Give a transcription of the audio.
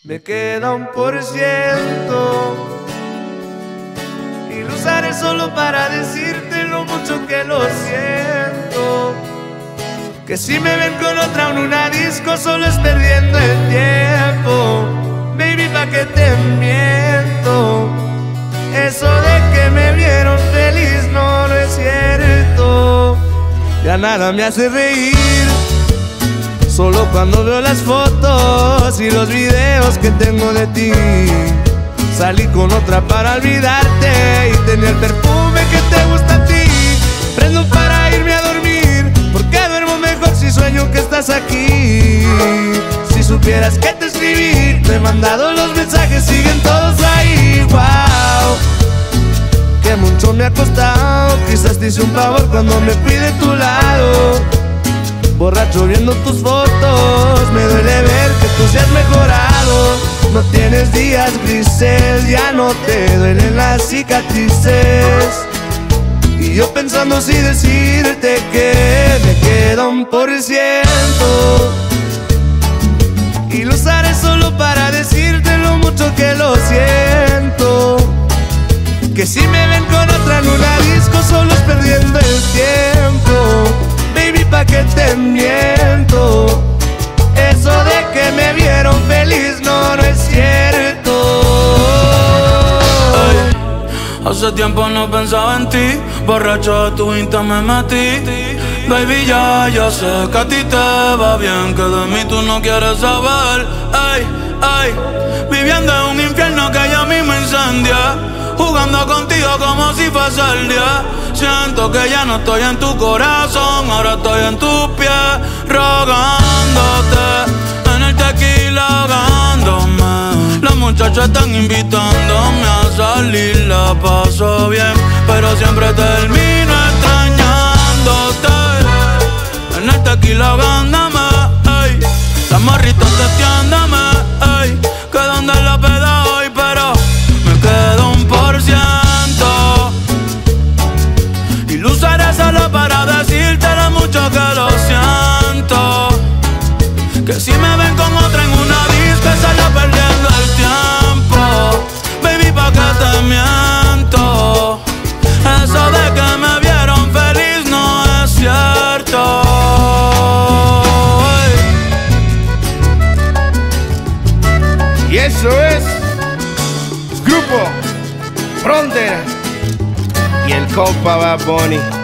Me queda 1% y lo usaré solo para decirte lo mucho que lo siento. Que si me ven con otra en una disco solo es perdiendo el tiempo. Baby, ¿pa' qué te miento? Eso de que me vieron feliz no es cierto. Ya nada me hace reír, solo cuando veo las fotos y los videos que tengo de ti. Salí con otra para olvidarte y tenía el perfume que te gusta a ti. Prendo para irme a dormir, porque duermo mejor si sueño que estás aquí. Si supieras que te escribí, te he mandado los mensajes, siguen todos ahí. Wow, que mucho me ha costado, quizás te hice un favor cuando me fui de tu lado. Borracho viendo tus fotos, me duele ver que tú seas mejorado. No tienes días grises, ya no te duelen las cicatrices. Y yo pensando si decirte que me queda 1% y lo usaré solo para decirte lo mucho que lo siento. Que si me ven con otra en una disco solo es perdiendo el tiempo. Baby, ¿pa' qué te miento? Eso de que me vieron feliz no es cierto. Ay, hace tiempo no pensaba en ti, borracho de tu Insta me metí. Baby, ya sé que a ti te va bien, que de mí tú no quieres saber. Ay, viviendo en un infierno que ya mismo incendia, jugando contigo como si fuese el día. Siento que ya no estoy en tu corazón, ahora estoy en tus pies, rogándote, en el tequila ahogándome. Las muchachas están invitándome a salir, la paso bien, pero siempre termino extrañándote, en el tequila ahogándome. Ey, las morritas testeándome, ey, que donde la peda hoy, pero me quedo 1%. Y lo usaré solo para decirte lo mucho que lo siento. Que si me ven con otra en una disco solo perdiendo el tiempo. Baby, ¿pa' qué te miento? Eso de que me vieron feliz no es cierto. Y eso es Grupo Frontera y el compa Bad Bunny.